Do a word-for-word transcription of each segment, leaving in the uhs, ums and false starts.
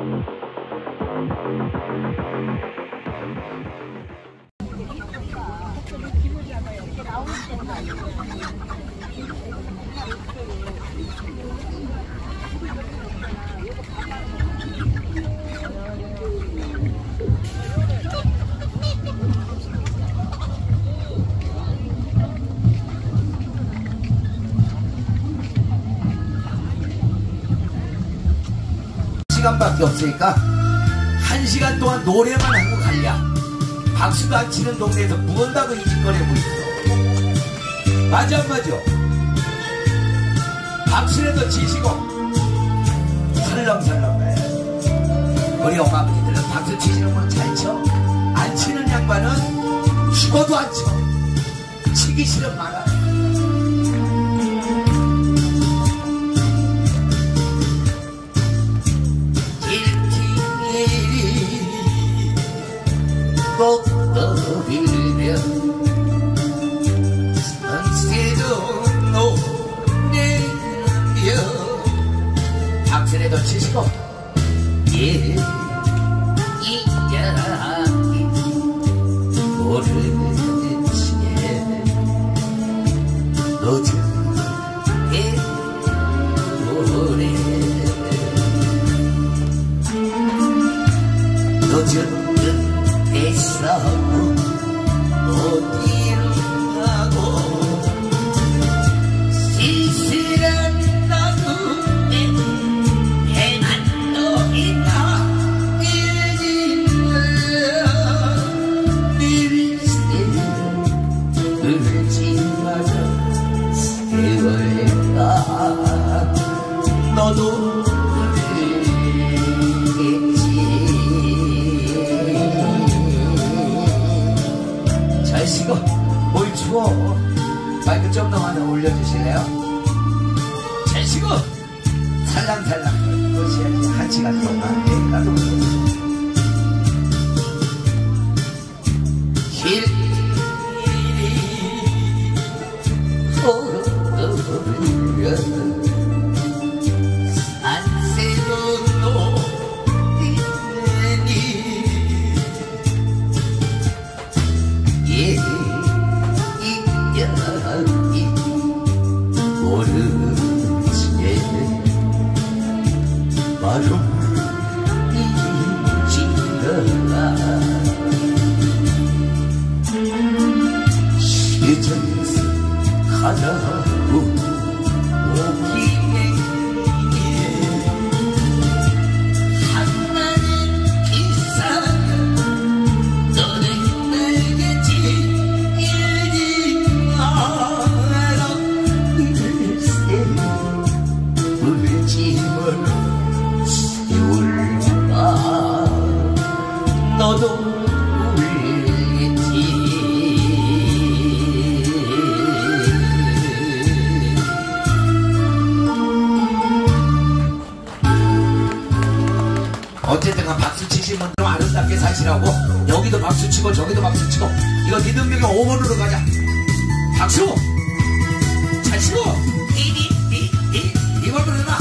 시간밖에 없으니까 한 시간 동안 노래만 하고 갈랴. 박수도 안 치는 동네에서 무언다고 이짓거리고 있어. 맞아 안 맞아? 박수라도 치시고 살랑살랑 해. 우리 엄마 아버지들은 박수 치시는 분은 잘 쳐. 안 치는 양반은 죽어도 안 쳐. 치기 싫은 말아. 꼭 떠들며 산새도 노래며 박수라도 치시고 예 이야기 모르는 시에 노래 노래 노래 싸고 어디로 가고 쓸쓸한 나무에 해만 너희가 일진을 일세를 울지 마라 세월가 너도 뭘 추워. 마이크 좀 더 하나 올려주실래요? 잘 쉬고 살랑살랑 그것이 한 시간 동안 내가도 길이 오르르 산새도 노리니 예 이야기 모르지에 바로 이지가 시전에서 가자고 오기에 한나는 기사는 너는 내겠지 너도 울겠지. 어쨌든 박수 치신 분들은 아름답게 사시라고. 여기도 박수 치고 저기도 박수 치고. 이거 리듬명이 오 번으로 가자. 박수 잘 치고 이 번으로 나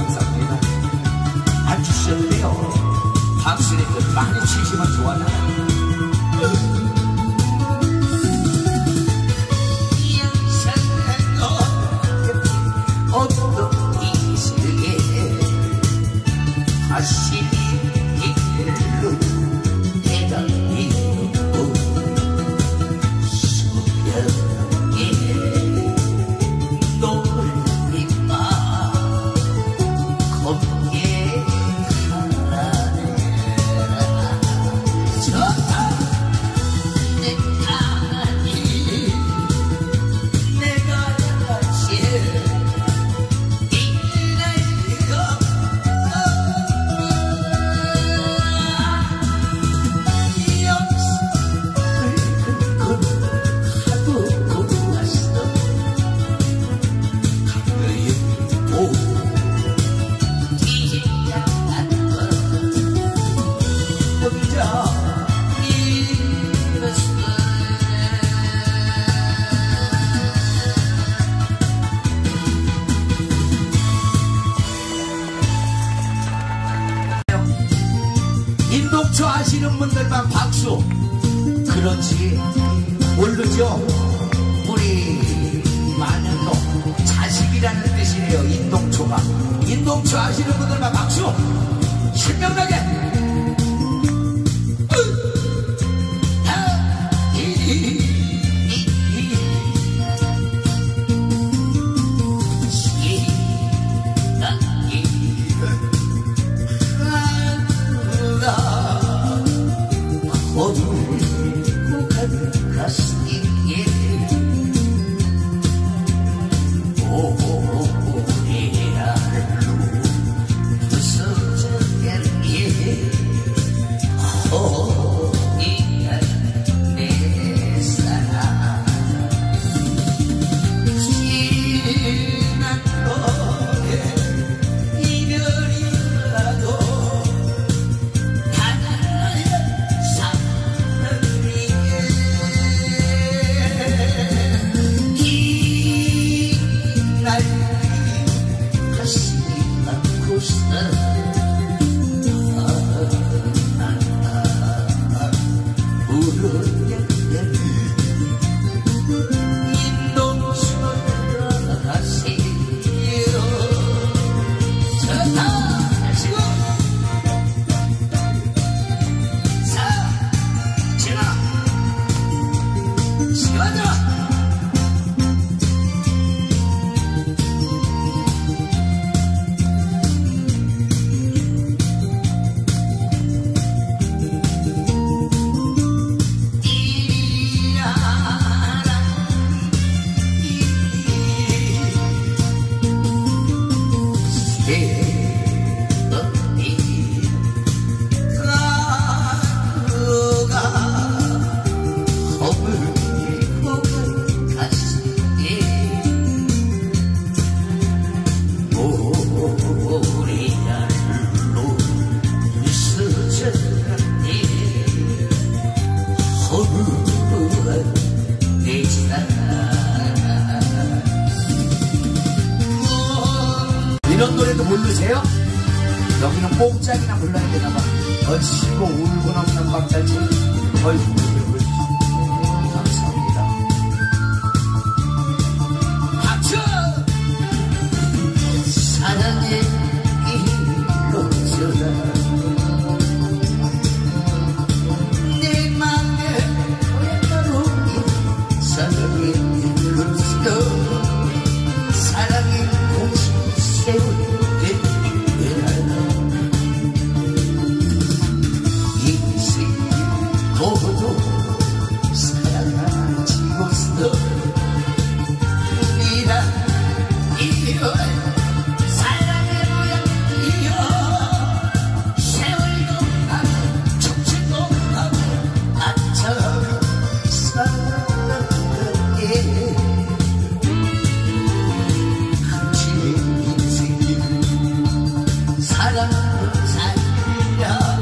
감사합니다. 안 주셔도 돼요. 박수를 많이 치시면 좋아요. 다시 길로 내다니고 소변에 놀리마 겁게 하라 좋다 내 아니 내가 다시 인동초 아시는 분들만 박수. 그렇지 모르죠. 우리 마녀도 자식이라는 뜻이래요. 인동초가. 인동초 아시는 분들만 박수. 신명나게. 어두고 가는 가슴에 오래알로 부서져가는 허이한 내 사랑 지난 너의 이별이라도 이런 노래도 모르세요? 여기는 뽕짝이나 불러야 되나봐. 어치고 울고 넘는 밤달치. 어이구, 감사합니다. 박수! 사랑의 이로저라 내 맘에 고향가로 사랑의 이로저라 사랑의 공식 세월 모두 사랑하지고서 우리라 이어 사랑의 모양이여 세월도 가고 촉촉도 가고 아차로 사랑하게 한치의 인생이 사랑으로 살리라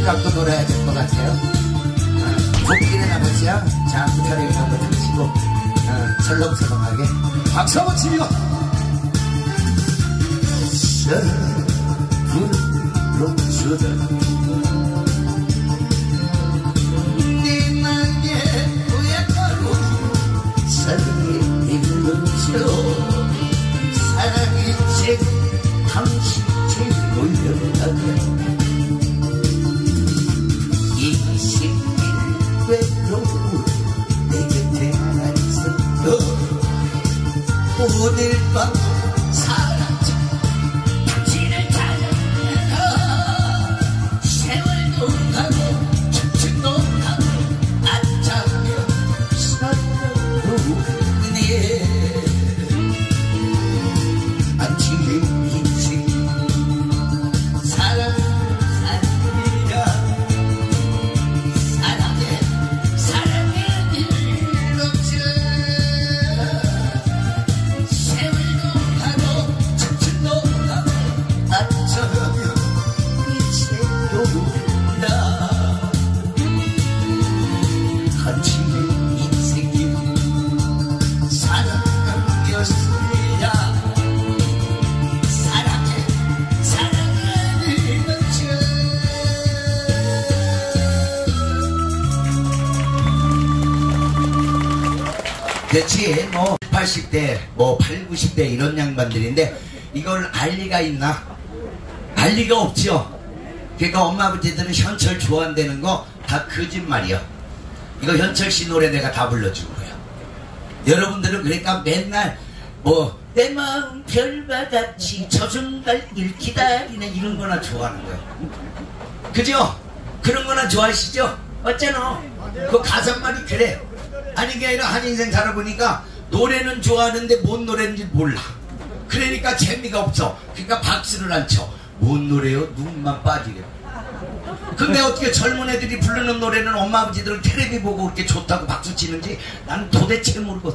갖고 놀아야 될 것 같아요. 복길의 아버지야. 자, 기타를 한번 치고 어, 설렁설렁하게 박수 한번 치며 불러주다 내 맘에 고약하고 사랑이 일러줘 사랑의 책 당신 책 올려가게 외로운 내 곁에 앉아서 오늘 밤 사라져 당신을 찾아서 세월도 가고 춘춘도 가고 앉아며 살아오네 아침에 인생 사랑 그렇지 뭐 팔십 대 뭐 팔십, 구십 대 이런 양반들인데 이걸 알 리가 있나? 알 리가 없죠. 그러니까 엄마 아버지들은 현철 좋아한다는 거 다 거짓말이야. 이거 현철 씨 노래 내가 다 불러준 거야. 여러분들은 그러니까 맨날 뭐 내 마음 별바같이 저승갈길 기다리는 이런 거나 좋아하는 거야. 그죠? 그런 거나 좋아하시죠? 어쩌노? 그 가사말이 그래. 아니 게 아니라 한 인생 살아보니까 노래는 좋아하는데 뭔 노래인지 몰라. 그러니까 재미가 없어. 그러니까 박수를 안 쳐. 뭔 노래요? 눈만 빠지게. 근데 어떻게 젊은 애들이 부르는 노래는 엄마 아버지들은 텔레비 보고 그렇게 좋다고 박수 치는지 나는 도대체 모르겠어.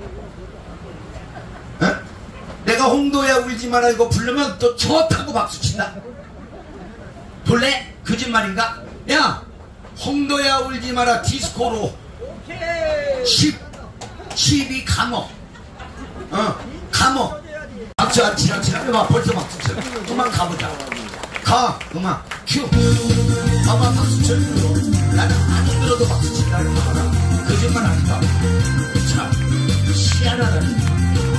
에? 내가 홍도야 울지 마라 이거 부르면 또 좋다고 박수 친다. 볼래? 거짓말인가? 야 홍도야 울지 마라 디스코로 십, 십이 감어. 어, 감어. 박수 안 치라, 치라. 봐, 벌써 박수 쳐. 그만 가보자. 가, 그만. 큐. 봐봐, 박수 쳐. 나는 안 들어도 박수 친다. 봐라. 거짓말 아니다. 자, 희한하다.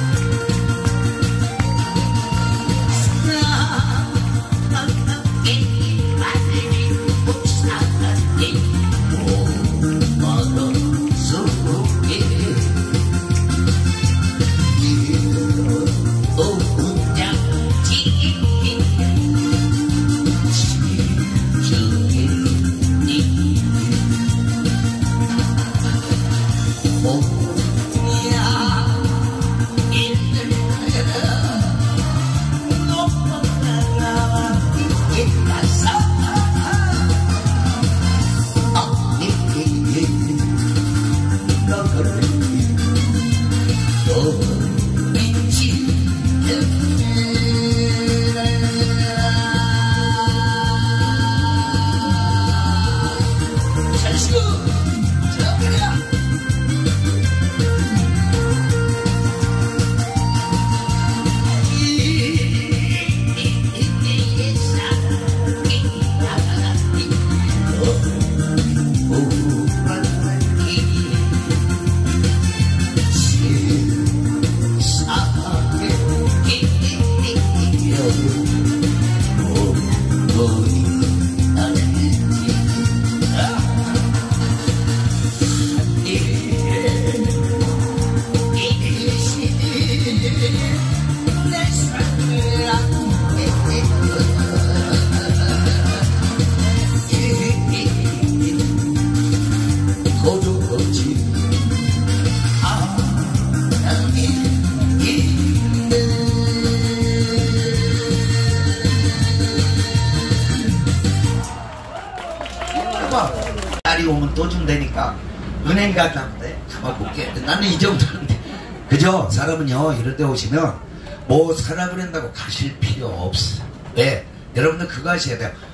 딸이 오면 또 준다니까. 은행 갔다는데 가만 볼게. 나는 이 정도인데. 그죠? 사람은요 이럴 때 오시면 뭐 사라 그런다고 가실 필요 없어. 왜? 여러분들 그거 하셔야 돼요.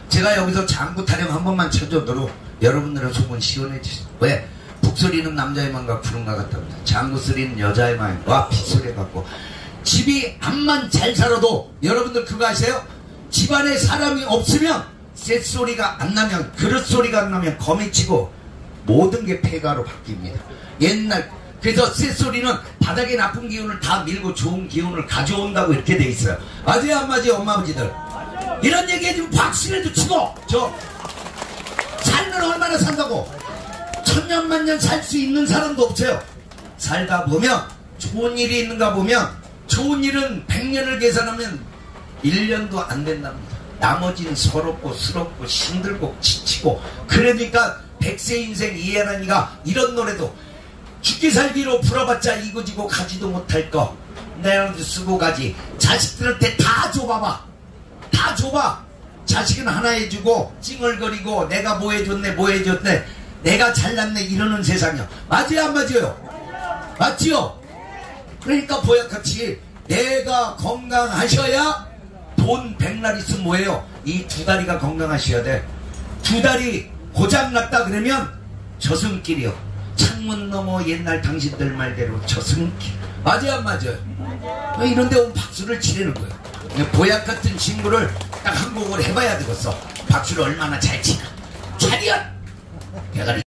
제가 여기서 장구 타령 한 번만 쳐줘도 여러분들은 속은 시원해지죠. 왜? 북소리는 남자애만 갖고 푸른가 같답니다. 장구 소리는 여자애만 와 빗소리 갖고. 집이 암만 잘 살아도 여러분들 그거 아세요? 집안에 사람이 없으면 쇳소리가 안 나면, 그릇 소리가 안 나면 거미 치고 모든 게 폐가로 바뀝니다. 옛날 그래서 쇳소리는 바닥에 나쁜 기운을 다 밀고 좋은 기운을 가져온다고 이렇게 돼 있어요. 맞아요 안 맞아요 엄마 아버지들? 이런 얘기 해주면 박수라도 치고. 저 살면 얼마나 산다고? 천년만년 살 수 있는 사람도 없어요. 살다 보면 좋은 일이 있는가 보면, 좋은 일은 백년을 계산하면 일 년도 안 된답니다. 나머지는 서럽고 스럽고 힘들고 지치고. 그러니까 백세 인생 이해하니가 이런 노래도, 죽기 살기로 풀어봤자 이고지고 가지도 못할 거 내가 쓰고 가지. 자식들한테 다 줘봐봐. 다 줘봐. 자식은 하나 해주고 찡얼거리고 내가 뭐 해줬네 뭐 해줬네 내가 잘났네 이러는 세상이야. 맞아요 안 맞아요? 맞지요? 그러니까 보약같이 내가 건강하셔야 돈 백날 있으면 뭐예요? 이 두 다리가 건강하셔야 돼. 두 다리 고장났다 그러면 저승길이요. 창문 너머 옛날 당신들 말대로 저승길. 맞아요 안 맞아요? 맞아요. 이런데 오면 박수를 치려는 거예요. 보약 같은 친구를 딱 한 곡을 해봐야 되겠어. 박수를 얼마나 잘 치나. 차렷! 대가리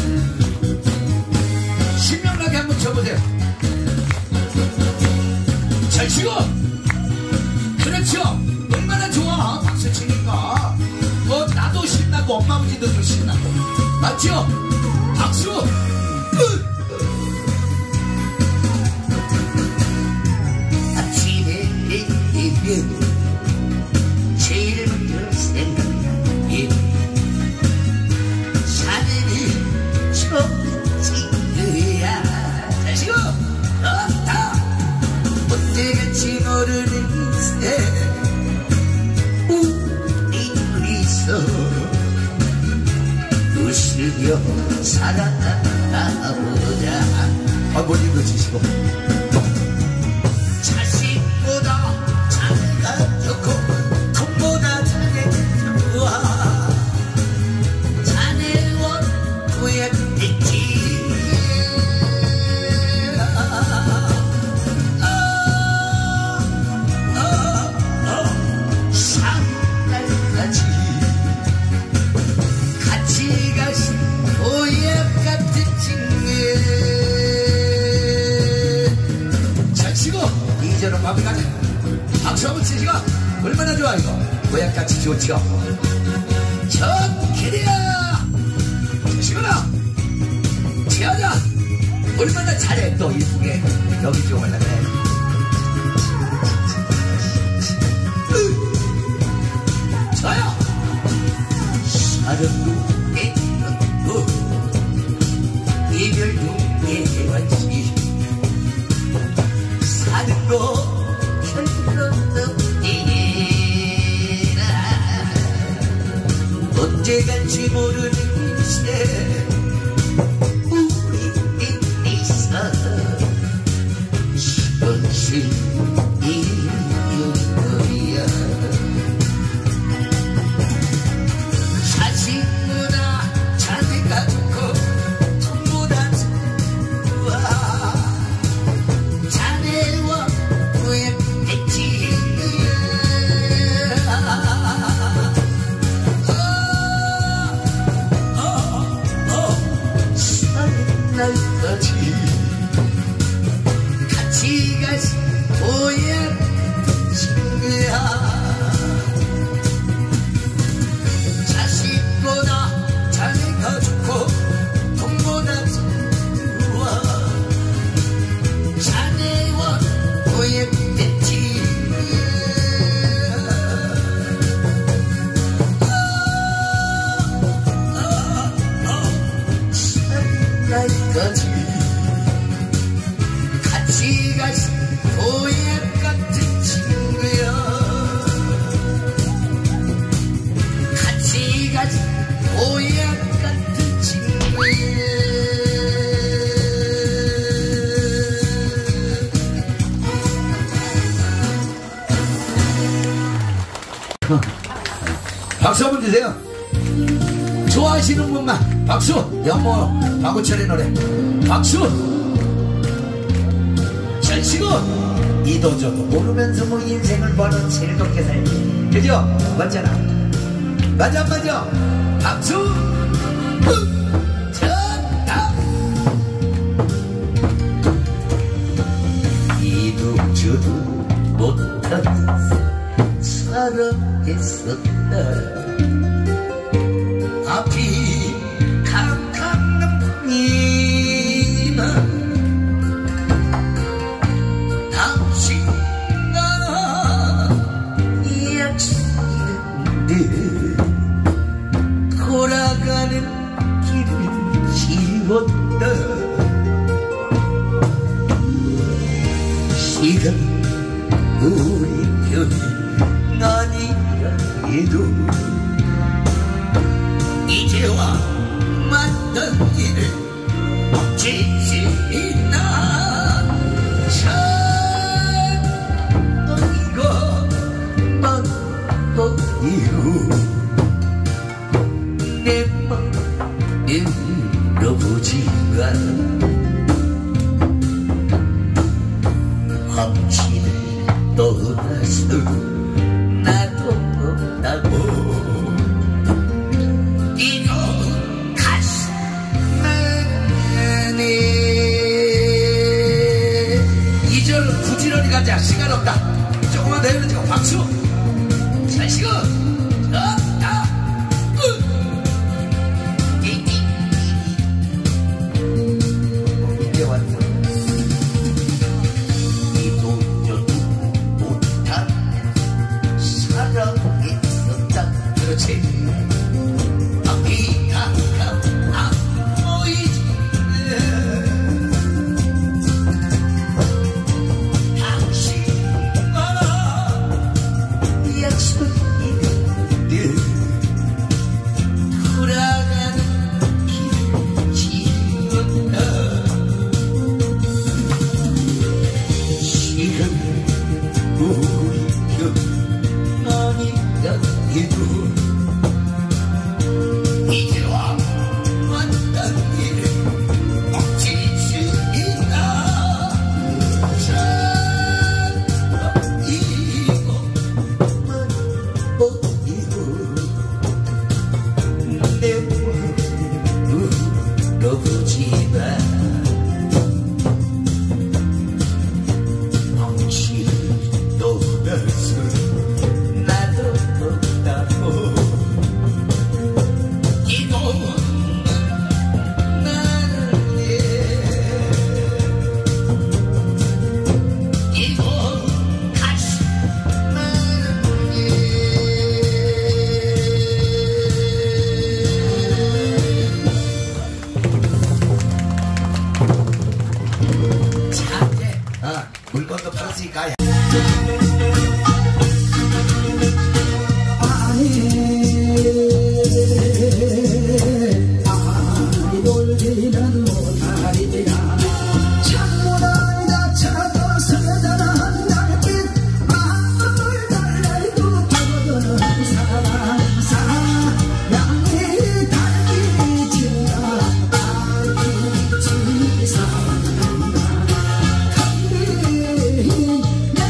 신명나게 한번 쳐보세요. 잘 치고. 그렇죠. 얼마나 좋아 박수 치니까. 뭐 나도 신나고 엄마 아버지들도 신나고. 맞죠? 박수. 아침에 제일 먼저 생각나는 자네는 초지그야. 자시고 어따 못되같이 모르는 새 우리 둘이서 웃으며 살아보자. 아 뭘 읽어주시고. 자식보다 자네가 좋고 돈보다 자네가 좋아. 자네와 고약했지. 산날까지 같이 가신 고약 같은 친구. 잘 치고 이제는 밥이 가자. 박수 한번 치시고. 얼마나 좋아 이거. 고약같이 좋죠. 좋기리야. 치시거나 치하자. 얼마나 잘해 또 이쁘게. 여기 좀 올라가. 좋아요. 사랑도 애정도 이별도 애완시 사는 거 언제 갈지 모르는 새 우리 있어 시원시 이유야. 자식보다 자네가 좋고 돈보다 좋아. 자네와 고약했지. 날까지 같이 가신 고약 친구야. 자식보다 자네가 좋고 돈보다 좋아. 자네와 고약했지. 날까지 같이 가신 고약 같은 친구야. 같이 가신 고약 같은 친구야. 박수 한번 주세요. 좋아하시는 분만 박수. 연모 박우철의 노래 박수. 잘 치고 이도저도 모르면서 뭐 인생을 버는 즐겁게 살기 그죠? 맞잖아. 맞아 안 맞아? 박수. 좋다. 이도저도 못한 사랑했었다. 앞이 캄캄이나 당신과 약속인데 돌아가는 길을 지웠다. 시간 우리 편이 아니라 해도 이제와 맞던 일을 멈출 수 있나. 참 이거 뻔뻔이고 내 맘에 물어보지만 황치를 떠나서 나도 없다고 이거 가슴만에 이 절 부지런히 가자. 시간 없다. 조금만 더 해보자. 박수. 잘 쉬고 좋다. 이제 왔어. 이도저도 못한 사랑했었다. 그렇지. 앞이 가까워 안 보이지. 당신과 약속이었는데 돌아가는 길을 지웠다. 시간 우리 편 아니라 해도 이제와 왔던 일을 멈출 수 있나. 참 이거 뻔뻔이고 내 마음을 물어보지마. 황치를 떠나서 나도 없다고 이거 나는 예 이거 가슴만은 예 자 이제 어, 물건도 팔았으니까 돌기는 못하리라. 창문을 닫혀서 서늘한 달빛 마음을 달래도 파고드는 사랑. 사랑이 달빛이라 달빛이 사랑한다. 달빛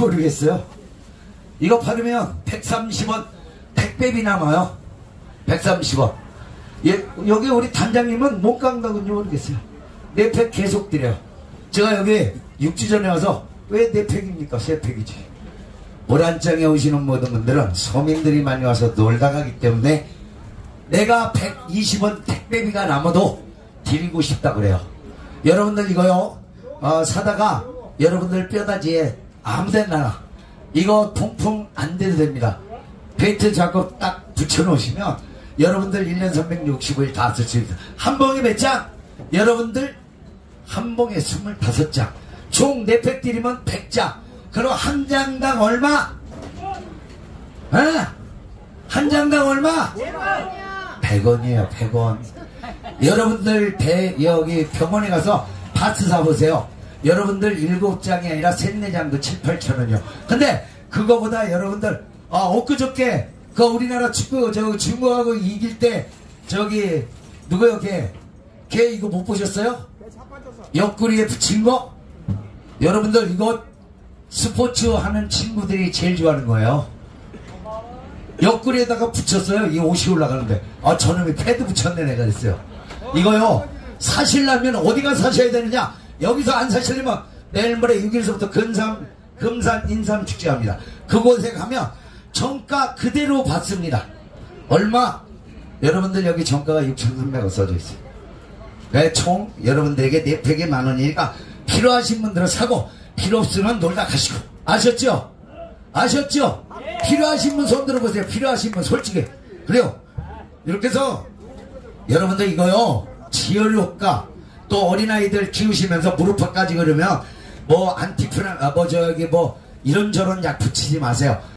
모르겠어요. 이거 받으면 백삼십 원 택배비 남아요. 백삼십 원. 예, 여기 우리 단장님은 못 간다군지 모르겠어요. 네 팩 계속 드려요. 제가 여기 육 주 전에 와서 왜 네 팩입니까? 세 팩이지. 모란장에 오시는 모든 분들은 서민들이 많이 와서 놀다 가기 때문에 내가 백이십 원 택배비가 남아도 드리고 싶다 그래요. 여러분들 이거요, 어, 사다가 여러분들 뼈다지에 아무데나 이거 통풍 안 돼도 됩니다. 페인트 작업 딱 붙여놓으시면 여러분들 일 년 삼백육십오 일 다 쓸 수 있습니다. 한 봉에 몇 장? 여러분들 한 봉에 스물다섯 장. 총 네 팩 드리면 백 장. 그럼 한 장당 얼마? 에? 한 장당 얼마? 백 원이에요. 백 원. 여러분들 대, 여기 병원에 가서 파스 사보세요. 여러분들 일곱 장이 아니라 셋네 장도 칠, 팔천 원이요. 근데 그거보다 여러분들 아, 엊그저께 그 우리나라 축구 저 중국하고 이길 때 저기 누구요 걔? 걔 이거 못 보셨어요? 옆구리에 붙인 거? 여러분들 이거 스포츠 하는 친구들이 제일 좋아하는 거예요. 옆구리에다가 붙였어요. 이 옷이 올라가는데 아 저놈이 패드 붙였네 내가 그랬어요. 이거요 사시려면 어디가 사셔야 되느냐? 여기서 안 사시려면 내일 모레 육 일서부터 금산, 금산 인삼 축제합니다. 그곳에 가면 정가 그대로 받습니다. 얼마? 여러분들 여기 정가가 육천삼백 원 써져 있어요. 네, 총 여러분들에게 네 팩에 만 원이니까 필요하신 분들은 사고 필요 없으면 놀다 가시고. 아셨죠? 아셨죠? 필요하신 분 손 들어보세요. 필요하신 분 솔직히. 그래요. 이렇게 해서 여러분들 이거요 지혈 효과 또 어린아이들 키우시면서 무릎팍까지 그러면 뭐 안티프라 아, 뭐 저기 뭐 이런저런 약 붙이지 마세요.